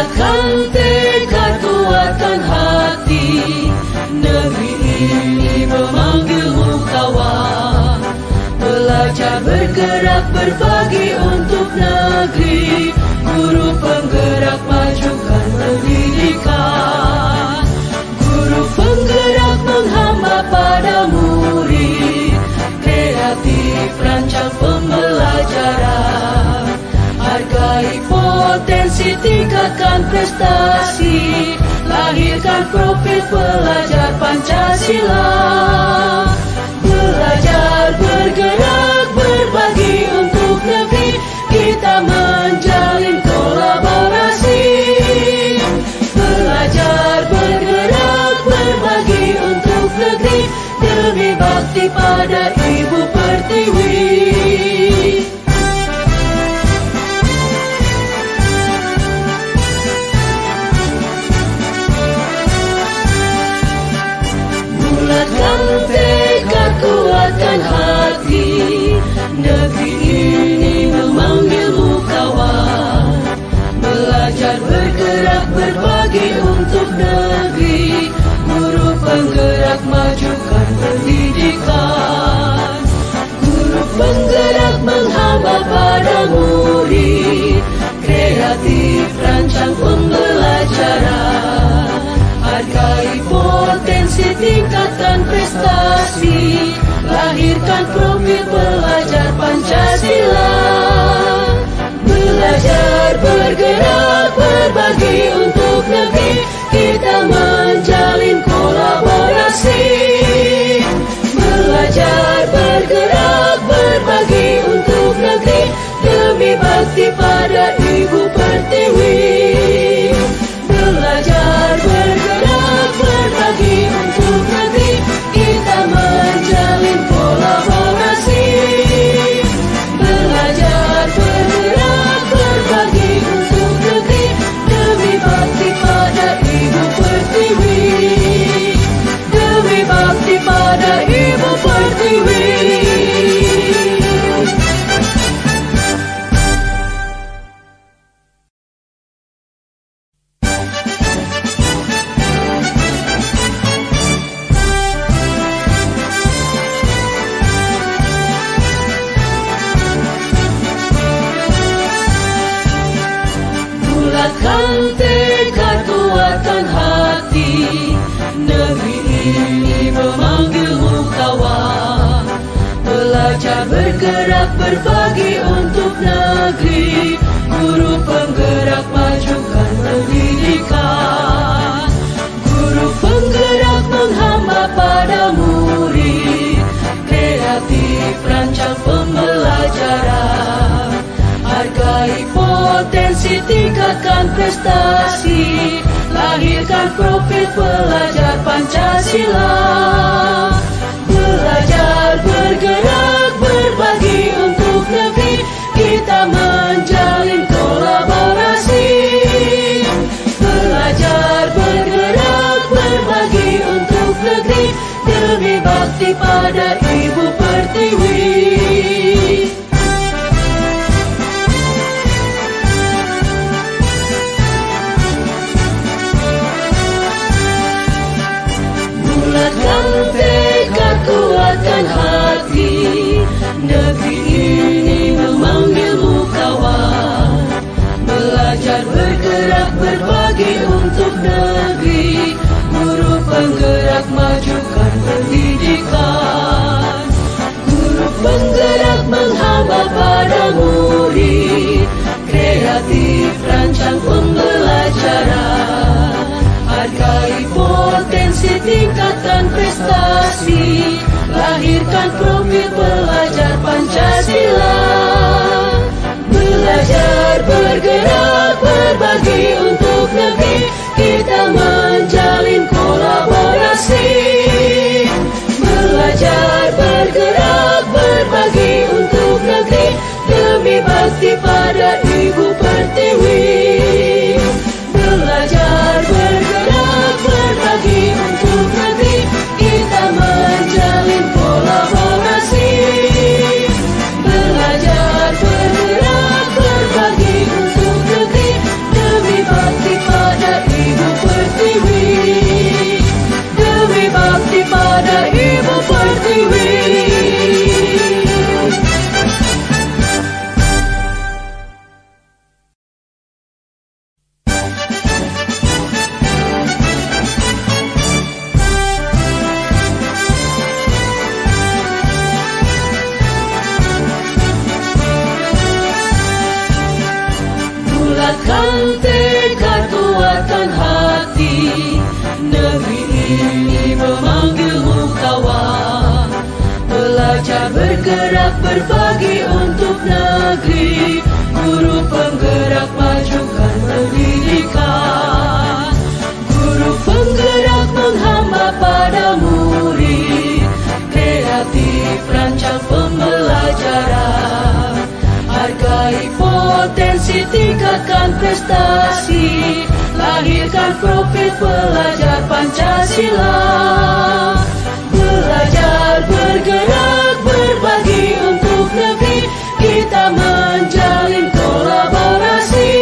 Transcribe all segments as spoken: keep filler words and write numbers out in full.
Bulatkan tekad kuatkan hati, negeri ini memanggilmu kawan. Belajar bergerak berbagi untuk negeri, guru penggerak majukan pendidikan. Guru penggerak menghamba pada murid, kreatif rancang pembelajaran. Hargai potensi, tingkatkan prestasi, lahirkan profil pelajar Pancasila. Belajar bergerak berbagi untuk negeri, kita menjalin kolaborasi. Belajar bergerak berbagi untuk negeri, demi bakti pada Ibu Pertiwi. Bulatkan tekad kuatkan hati, negeri ini memanggilmu kawan. Belajar bergerak berbagi untuk negeri, guru penggerak majukan pendidikan. Guru penggerak menghamba pada murid, kreatif rancang pembelajaran. Hargai potensi, tingkatkan prestasi, lahirkan profil pelajar Pancasila. Belajar bergerak berbagi untuk negeri, kita menjalin kolaborasi. Belajar bergerak berbagi untuk negeri, demi bakti pada Ibu Pertiwi. Belajar bergerak berbagi untuk negeri, kita menjalin kolaborasi. Belajar bergerak berbagi untuk negeri, demi bakti pada Ibu Pertiwi. Demi bakti pada Ibu Pertiwi. Bulatkan tekad kuatkan hati, negeri ini memanggilmu kawan. Belajar bergerak berbagi untuk negeri, guru penggerak majukan pendidikan. Guru penggerak menghamba pada murid, kreatif rancang pembelajaran. Hargai potensi, tingkatkan prestasi, lahirkan profil pelajar Pancasila. Belajar bergerak berbagi untuk negeri, kita menjalin kolaborasi. Belajar bergerak berbagi untuk negeri, demi bakti pada Ibu Pertiwi. Bulatkan tekad kuatkan hati, negeri ini memanggilmu kawan. Belajar bergerak berbagi untuk negeri, guru penggerak majukan pendidikan. Guru penggerak menghamba pada murid, kreatif rancang pembelajaran. Hargai potensi, tingkatkan prestasi, lahirkan profil pelajar Pancasila. Belajar bergerak berbagi untuk negeri, kita menjalin kolaborasi. Belajar bergerak berbagi untuk negeri, demi bakti pada Ibu Pertiwi. berbagi untuk negeri. Guru penggerak majukan pendidikan. Guru penggerak menghamba pada murid. Kreatif rancang pembelajaran. Hargai potensi, tingkatkan prestasi. Lahirkan profil pelajar Pancasila. Belajar, bergerak, berbagi untuk negeri. Kita menjalin kolaborasi.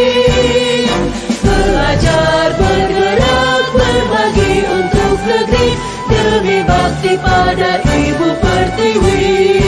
Belajar, bergerak, berbagi untuk negeri. Demi bakti pada Ibu Pertiwi.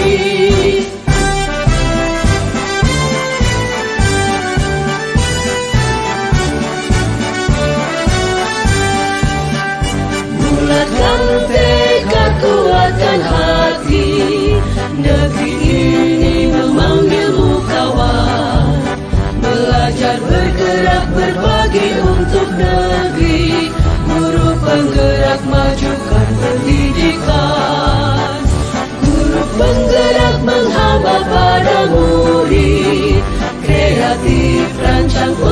Bulatkan tekad, kuatkan hati. Negeri ini memanggilmu kawan. Belajar, bergerak, berbagi untuk negeri. Guru penggerak majukan pendidikan. Guru penggerak menghamba pada murid. Kreatif rancang